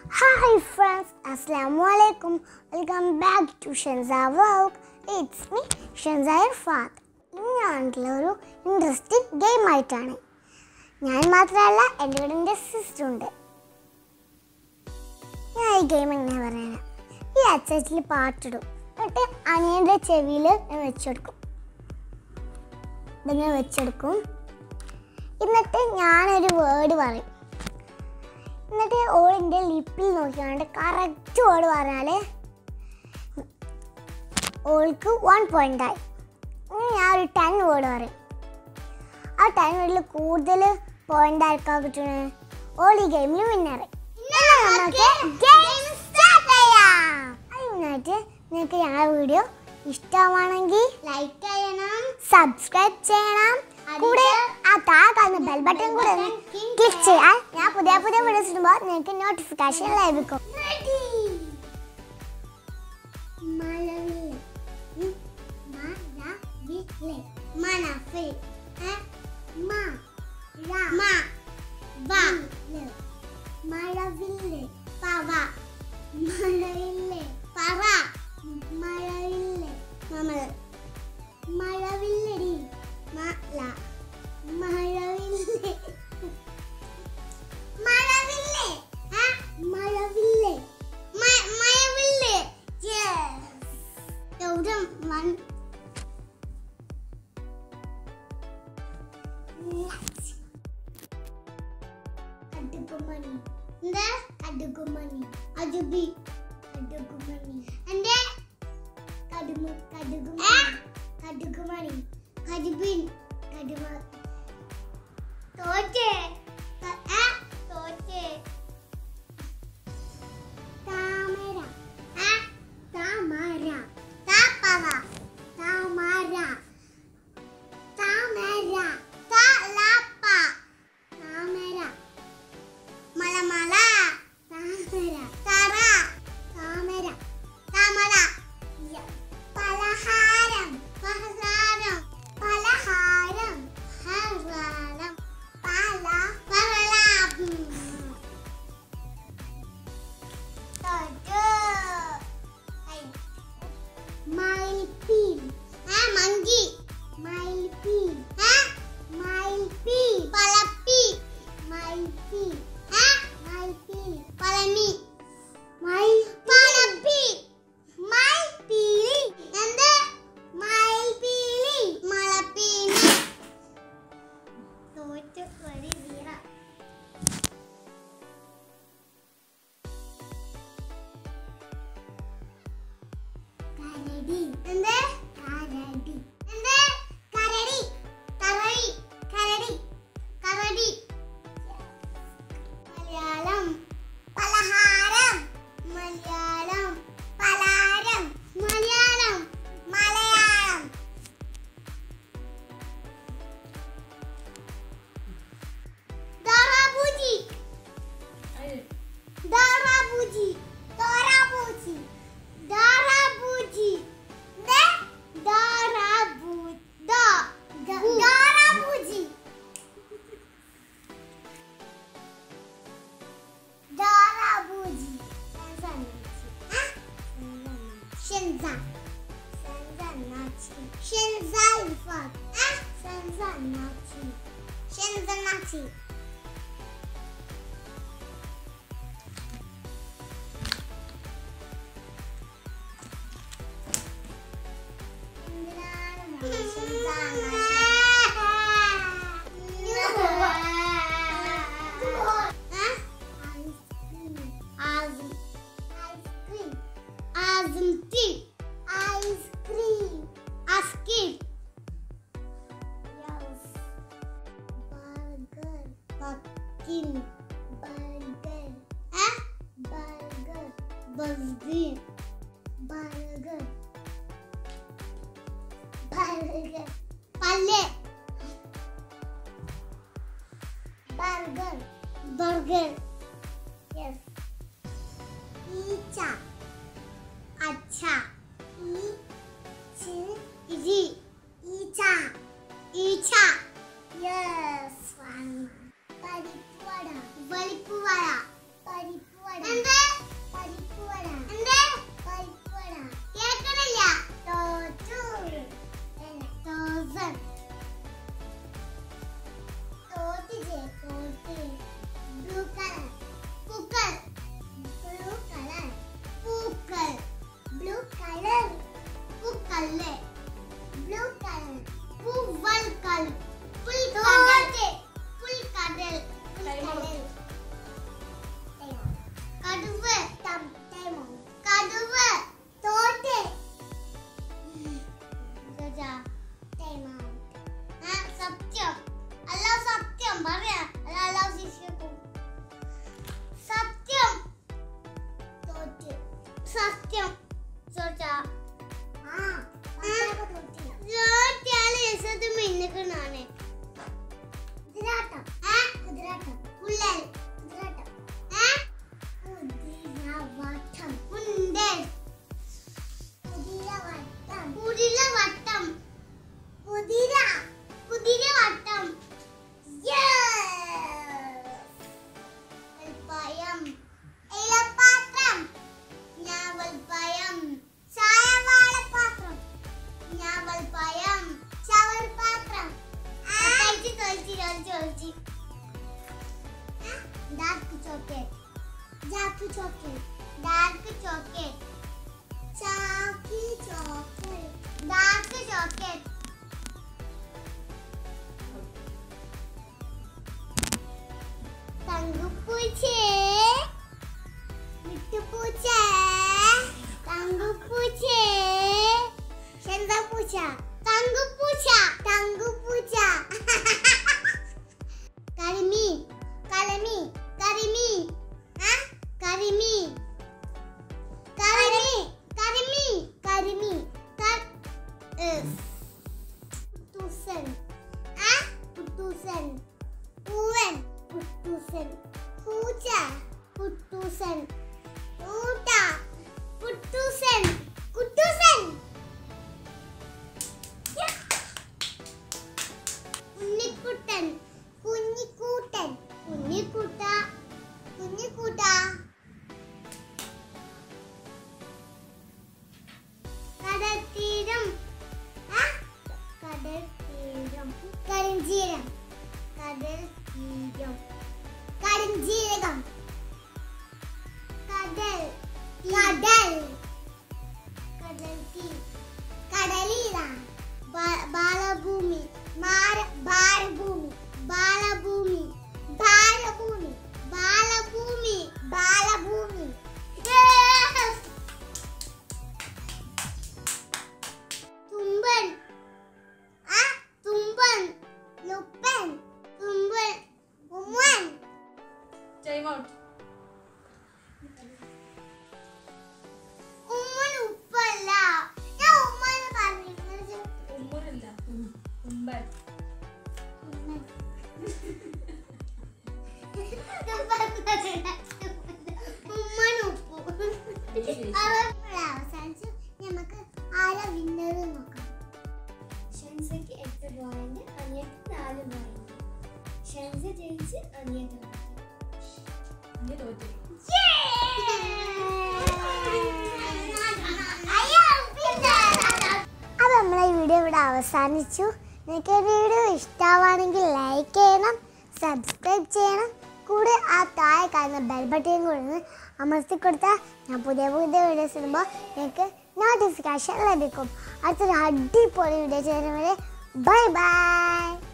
Hi friends, Assalamualaikum. Welcome back to Shanza vlog. It's me, Shanza Irshad. ഇന്നൊരു interesting game ആയിട്ടാണ്. ഞാൻ മാത്രമല്ല, എൻ്റെ കൂടെ എൻ്റെ സിസ്റ്റർ ഉണ്ട്. ഞാൻ ഈ ഗെയിം എങ്ങനെ പറയാനാ, ഈ അച്ചാച്ചിൽ പാട്ടിടും, എന്നിട്ട് അനിയൻ്റെ ചെവിയിൽ ഞാൻ വെച്ചെടുക്കും. ഇതിങ്ങനെ വെച്ചെടുക്കും. എന്നിട്ട് ഞാനൊരു വേർഡ് പറയും. എന്നിട്ട് ഓളിൻ്റെ ലിപ്പിൽ നോക്കിയാണ്ട് കറക്റ്റ് വേർഡ് പറഞ്ഞാൽ ഓൾക്ക് 1 പോയിൻ്റായി. ഞാൻ ഒരു 10 വേർഡ് പറയും. ആ 10 വേർഡിൽ കൂടുതൽ പോയിൻ്റ് ആർക്കാ കിട്ടുന്നത്, ഓൾ ഈ ഗെയിമിൽ വിന്നറ്. അതിനായിട്ട് നിങ്ങൾക്ക് ഞങ്ങളുടെ വീഡിയോ ഇഷ്ടമാണെങ്കിൽ ലൈക്ക് ചെയ്യണം, സബ്സ്ക്രൈബ് ചെയ്യണം, കൂടെ ആ താഴെ കാണുന്ന ബെൽ ബട്ടൺ കൂടെ ക്ലിക്ക് ചെയ്യാൻ ഞാൻ പുതിയ വീഡിയോസ് ഇടുമ്പോൾ നിങ്ങൾക്ക് നോട്ടിഫിക്കേഷൻ ലഭിക്കും. മഴവില്ലടി മഴവില്ലേ മഴവില്ലേ മഴവില്ലേ മഴവില്ലേ കടുകുമണി എന്താ കടുകുമണി അജുബി കടുകുമണി എന്റെ കടുകുമണി കടുബിൻ കടുമ തോറ്റേ തോറ്റേ താമര താമര താപവ താമര താമര തലപ്പ താമര മലമല താമര തറ താമര താമര പലഹാരം പലഹാരം പലഹാരം ഹരാരം പല പലഹാരം മയിൽപീൽ മങ്കി മയിൽപീൽ മയിൽപീൽ പലപ്പി മയിൽപീൽ മയിൽപീൽ പളനി പലപ്പി മയിൽപീലി എന്ത് മയിൽപീലി മലപ്പീലി തോറ്റ് വരി വീറ കരടി എന്ത് കരടി എന്ത് കരടി കരടി കരടി കരടി മലയാളം പലഹാരം മലയാളം പലഹാരം മലയാളം മലയാളം ദാറാബൂജി ദാറാബൂജി ദാറാബൂജി ദാറാബൂജി ദാറാബൂജി ദാറാബൂജി Shanza Shanza Nachi Shanza Irshad Shanza Nachi Shanza Nachi Ice cream. Yes. Burger. Pumpkin. Burger. Burger. Burger. Burger. Burger. Palle. Burger. Burger. Yes. Pizza. अच्छा इजी ईचा ईचा यस परिपुवड़ा परिपुवड़ा परिपुवड़ा സത്യം മിന്നുകണാണ് dark chocolate, chalky chocolate, dark chocolate, chalky chocolate, dark chocolate. Tanggupuche, mittupuche, tanggupuche, Shanza pucha, tanggupucha, tanggupucha. Karimi, karimi, karimi, huh? Karimi, karimi, karimi, karimi, putusan, huh? Putusan, uwen, putusan, huja, putusan, uta, putusan, kutusan. Unnikutan. കുഞ്ഞിക്കൂട്ടൻ കുഞ്ഞിക്കൂട്ട കുഞ്ഞിക്കൂട്ട കടൽത്തീരം കടൽത്തീരം കരിഞ്ചീരം കടൽത്തീരം കരിഞ്ചീരകം കടൽ കടൽ കടൽത്തീ കടലീര ബാലഭൂമി ഭാരഭൂമി ബാലഭൂമി ബാലഭൂമി ബാലഭൂമി ബാലഭൂമി തുമ്പൻ തുമ്പൻ ലുപ്പൻ തുമ്പൻ ഉമ്മൻ ടൈം ഔട്ട് ഉമ്മൻ ഉപ്പല്ല ഞാൻ ഉമ്മനെ പറഞ്ഞു ഉമ്മനല്ല തുമ്പൻ അവസാനിച്ചു നമുക്ക് ആരാ വിന്നർ നോക്കാം. ഷൻസയ്ക്ക് 8 പോയിന്റ്, അനിയക്ക് 4 പോയിന്റ്. ഷൻസ ജയിച്ച് അനിയ തോറ്റു. അപ്പൊ നമ്മളെ വീഡിയോ ഇവിടെ അവസാനിച്ചു. നിങ്ങൾക്ക് വീഡിയോ ഇഷ്ടമാണെങ്കിൽ ലൈക്ക് ചെയ്യണം, സബ്സ്ക്രൈബ് ചെയ്യണം, കൂടെ ആ താഴെ കാണുന്ന ബെൽ ബട്ടൺ കൂടെ അമർത്തി കൊടുത്താൽ ഞാൻ പുതിയ പുതിയ വീഡിയോസ് ഇടുമ്പോൾ നിങ്ങൾക്ക് നോട്ടിഫിക്കേഷൻ ലഭിക്കും. അടുത്തൊരു അടിപൊളി വീഡിയോ ചെയ്യുന്നവരെ ബൈ ബൈ.